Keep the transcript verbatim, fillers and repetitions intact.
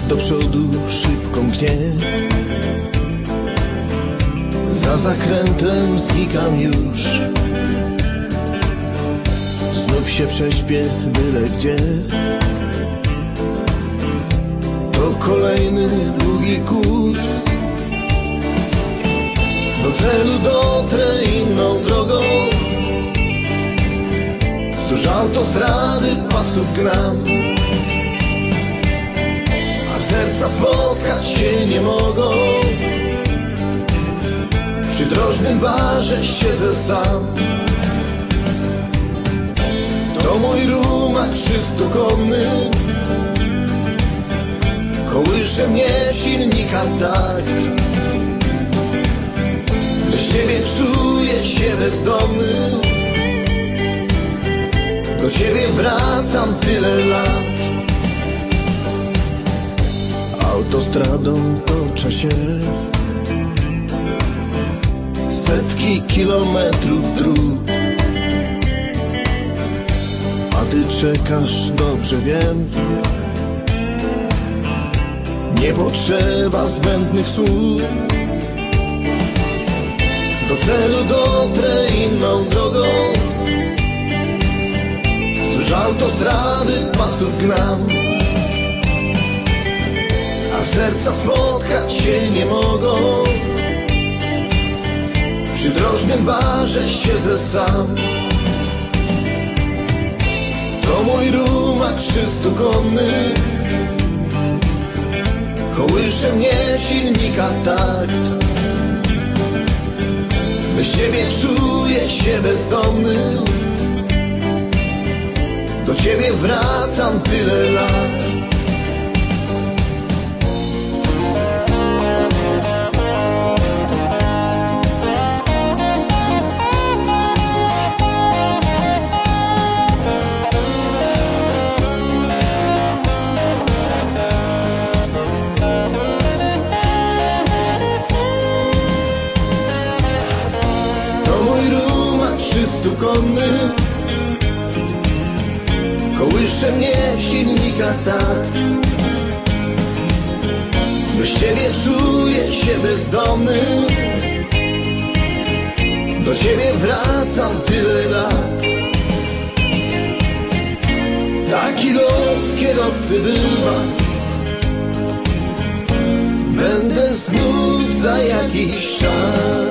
do przodu szybko mknie. Za zakrętem znikam już. Znów się prześpię byle gdzie. To kolejny długi kurs. Do celu dotrę inną drogą. Wzdłuż autostrady pasów gram, a serca spotkać się nie mogą. Przy drożnym barze siedzę sam. To mój rumak trzystukonny. Kołysze mnie silnika takt. Bez ciebie czuję się bezdomny. Do ciebie wracam tyle lat. Autostradą toczę się. Setki kilometrów dróg. A ty czekasz, dobrze wiem. Nie potrzeba zbędnych słów. Do celu dotrę inną drogą. Wzdłuż autostrady pasów gnam, a serca spotkać się nie mogą. Przy drożnym barze siedzę sam. To mój rumak trzystukonny. Kołysze mnie silnika takt. Bez ciebie czuję się bezdomny. Do ciebie wracam tyle lat. Trzystukonny. Kołysze mnie silnika takt. Bez ciebie czuję się bezdomny. Do ciebie wracam tyle lat. Taki los kierowcy bywa. Będę znów za jakiś czas.